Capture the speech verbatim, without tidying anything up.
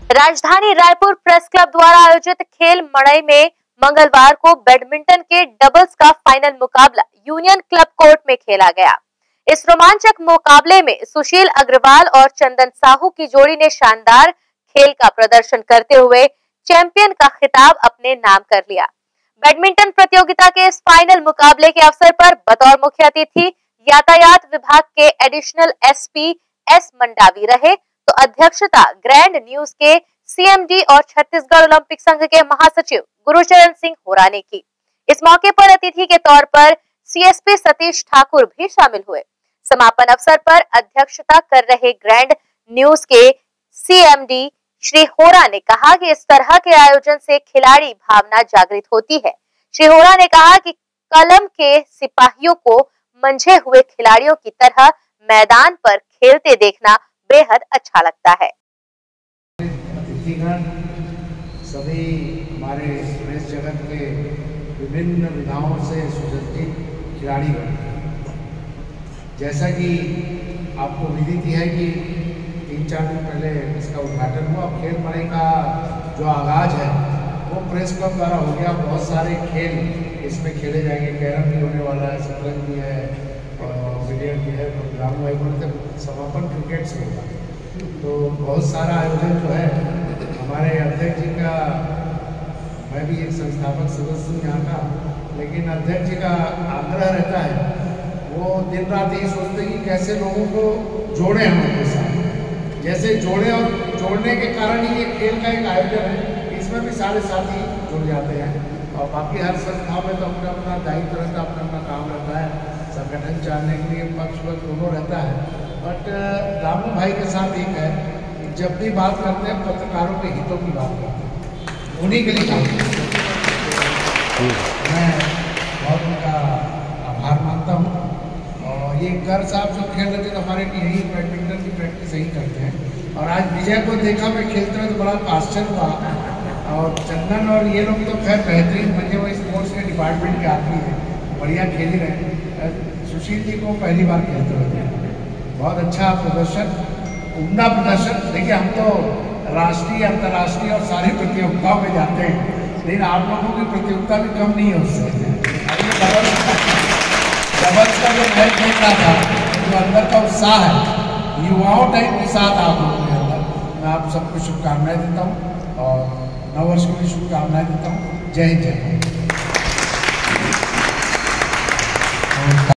राजधानी Raipur press club द्वारा आयोजित खेल मड़ई में मंगलवार को बैडमिंटन के डबल्स का फाइनल मुकाबला यूनियन क्लब कोर्ट में खेला गया। इस रोमांचक मुकाबले में सुशील अग्रवाल और चंदन साहू की जोड़ी ने शानदार खेल का प्रदर्शन करते हुए चैंपियन का खिताब अपने नाम कर लिया। बैडमिंटन प्रतियोगिता के इस फाइनल मुकाबले के अवसर पर बतौर मुख्य अतिथि यातायात विभाग के एडिशनल एसपी एस मंडावी रहे, तो अध्यक्षता ग्रैंड न्यूज के सीएमडी और छत्तीसगढ़ ओलंपिक संघ के महासचिव गुरुचरण सिंह होरा ने की। इस मौके पर अतिथि के तौर पर सीएसपी सतीश ठाकुर भी शामिल हुए। समापन अवसर पर अध्यक्षता कर रहे ग्रैंड न्यूज के सीएमडी श्री होरा ने कहा कि इस तरह के आयोजन से खिलाड़ी भावना जागृत होती है। श्री होरा ने कहा कि कलम के सिपाहियों को मंझे हुए खिलाड़ियों की तरह मैदान पर खेलते देखना बेहद अच्छा लगता है। सभी हमारे प्रेस जगत के विभिन्न विधाओं से सुसज्जित खिलाड़ीगण, जैसा कि आपको विदित है कि तीन चार दिन पहले इसका उद्घाटन हुआ। खेल मड़ई का जो आगाज है वो प्रेस क्लब द्वारा हो गया। बहुत सारे खेल इसमें खेले जाएंगे। कैरम भी होने वाला है, शतरंज भी है और बिलियर्ड भी है। तो ग्राम वाइपुर समापन क्रिकेट से होगा। तो बहुत सारा आयोजन जो है हमारे अध्यक्ष जी का, मैं भी एक संस्थापक सदस्य हूँ यहाँ का, लेकिन अध्यक्ष जी का आग्रह रहता है, वो दिन रात यही सोचते हैं कि कैसे लोगों को जोड़े हम अपने साथ। जैसे जोड़े और जोड़ने के कारण ही ये खेल का एक आयोजन है, इसमें भी सारे साथी जुड़ जाते हैं। और बाकी हर संस्थाओं में तो अपना अपना दायित्व रहता है, अपना अपना काम रहता है, संगठन चलाने के लिए पक्ष पक्ष दोनों रहता है। बट रामू भाई के साथ एक है, जब भी बात करते हैं पत्रकारों के हितों की बात करते हैं, उन्हीं के लिए काम करते हैं। मैं बहुत उनका आभार मानता हूँ। और ये कर साहब जो खेल रहे थे तो हमारे यही बैडमिंटन की प्रैक्टिस यही करते हैं। और आज विजय को देखा मैं खेलते हुए तो बड़ा आश्चर्य हुआ। और चंदन और ये लोग तो खैर बेहतरीन बने हुए स्पोर्ट्स के डिपार्टमेंट के आदमी हैं, बढ़िया खेल ही रहे। सुशील जी को पहली बार खेलते हुए बहुत अच्छा प्रदर्शन, उम्दा प्रदर्शन। देखिए, हम तो राष्ट्रीय अंतर्राष्ट्रीय और सारी प्रतियोगिताओं में जाते हैं, लेकिन आप लोगों की प्रतियोगिता भी कम नहीं है उससे। डबल्स का जो मैच देख रहा था, जो अंदर का उत्साह है, युवाओं टाइप के साथ आप लोगों के अंदर, मैं आप सबको शुभकामनाएं देता हूँ और नववर्ष को भी शुभकामनाएं देता हूँ। जय हिंद, जय भारत।